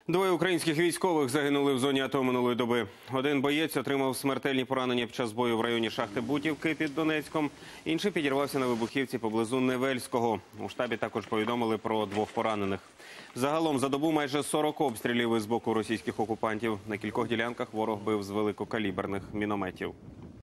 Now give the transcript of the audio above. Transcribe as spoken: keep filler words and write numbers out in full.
Двоє українських військових загинули в зоні АТО минулої доби. Один боєць отримав смертельні поранення під час бою в районі шахти Бутівки під Донецьком. Інший підірвався на вибухівці поблизу Невельського. У штабі також повідомили про двох поранених. Загалом за добу майже сорок обстрілів із боку російських окупантів. На кількох ділянках ворог бив з великокаліберних мінометів.